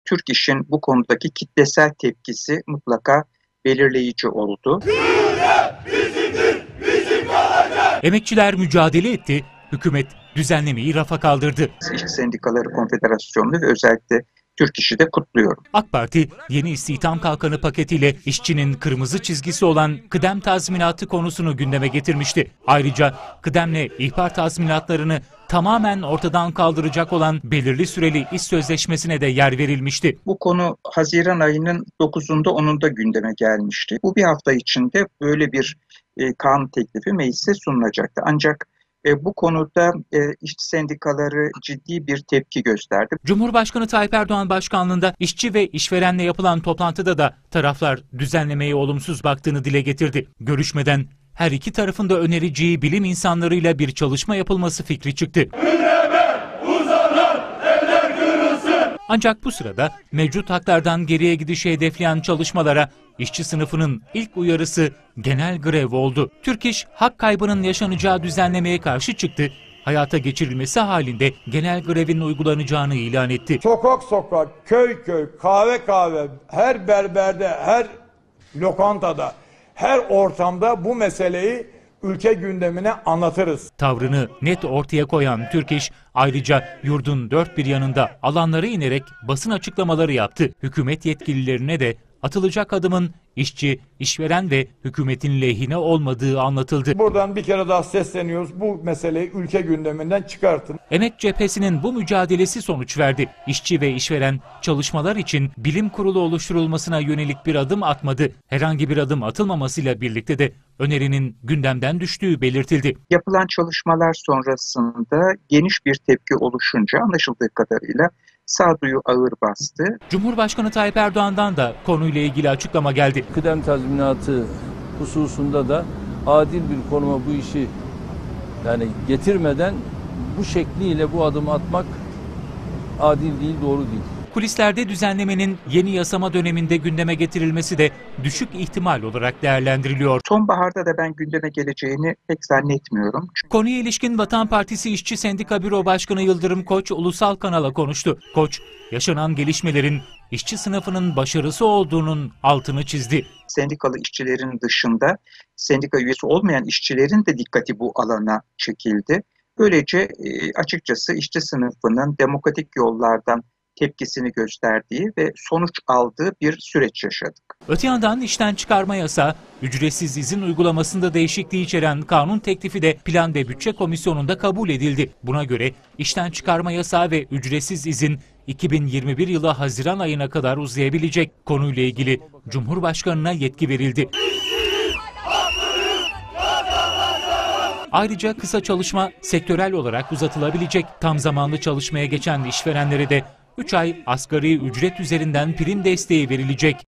Türk İş'in bu konudaki kitlesel tepkisi mutlaka belirleyici oldu. Emekçiler mücadele etti, hükümet düzenlemeyi rafa kaldırdı. İşçi Sendikaları Konfederasyonu ve özellikle Türk İş'i de kutluyorum. AK Parti yeni istihdam kalkanı paketiyle işçinin kırmızı çizgisi olan kıdem tazminatı konusunu gündeme getirmişti. Ayrıca kıdemle ihbar tazminatlarını tamamen ortadan kaldıracak olan belirli süreli iş sözleşmesine de yer verilmişti. Bu konu Haziran ayının 9'unda 10'unda gündeme gelmişti. Bu bir hafta içinde böyle bir kanun teklifi meclise sunulacaktı. Ancak bu konuda işçi sendikaları ciddi bir tepki gösterdi. Cumhurbaşkanı Tayyip Erdoğan başkanlığında işçi ve işverenle yapılan toplantıda da taraflar düzenlemeye olumsuz baktığını dile getirdi. Görüşmeden her iki tarafın da önereceği bilim insanlarıyla bir çalışma yapılması fikri çıktı. Ancak bu sırada mevcut haklardan geriye gidişi hedefleyen çalışmalara işçi sınıfının ilk uyarısı genel grev oldu. Türk İş, hak kaybının yaşanacağı düzenlemeye karşı çıktı. Hayata geçirilmesi halinde genel grevin uygulanacağını ilan etti. Sokak sokak, köy köy, kahve kahve, her berberde, her lokantada, her ortamda bu meseleyi ülke gündemine anlatırız. Tavrını net ortaya koyan Türk İş, ayrıca yurdun dört bir yanında alanlara inerek basın açıklamaları yaptı. Hükümet yetkililerine de atılacak adımın işçi, işveren ve hükümetin lehine olmadığı anlatıldı. Buradan bir kere daha sesleniyoruz. Bu meseleyi ülke gündeminden çıkartın. Emek cephesinin bu mücadelesi sonuç verdi. İşçi ve işveren çalışmalar için bilim kurulu oluşturulmasına yönelik bir adım atmadı. Herhangi bir adım atılmamasıyla birlikte de önerinin gündemden düştüğü belirtildi. Yapılan çalışmalar sonrasında geniş bir tepki oluşunca anlaşıldığı kadarıyla sağduyu ağır bastı. Cumhurbaşkanı Tayyip Erdoğan'dan da konuyla ilgili açıklama geldi. Kıdem tazminatı hususunda da adil bir konuma bu işi getirmeden bu şekliyle bu adımı atmak adil değil, doğru değil. Kulislerde düzenlemenin yeni yasama döneminde gündeme getirilmesi de düşük ihtimal olarak değerlendiriliyor. Sonbaharda da ben gündeme geleceğini pek zannetmiyorum. Konuya ilişkin Vatan Partisi İşçi Sendika Büro Başkanı Yıldırım Koç ulusal kanala konuştu. Koç, yaşanan gelişmelerin işçi sınıfının başarısı olduğunun altını çizdi. Sendikalı işçilerin dışında sendika üyesi olmayan işçilerin de dikkati bu alana çekildi. Böylece açıkçası işçi sınıfının demokratik yollardan tepkisini gösterdiği ve sonuç aldığı bir süreç yaşadık. Öte yandan işten çıkarma yasağı, ücretsiz izin uygulamasında değişikliği içeren kanun teklifi de Plan ve Bütçe Komisyonu'nda kabul edildi. Buna göre işten çıkarma yasağı ve ücretsiz izin 2021 yılı Haziran ayına kadar uzayabilecek. Konuyla ilgili Cumhurbaşkanı'na yetki verildi. Ayrıca kısa çalışma sektörel olarak uzatılabilecek. Tam zamanlı çalışmaya geçen işverenlere de 3 ay asgari ücret üzerinden prim desteği verilecek.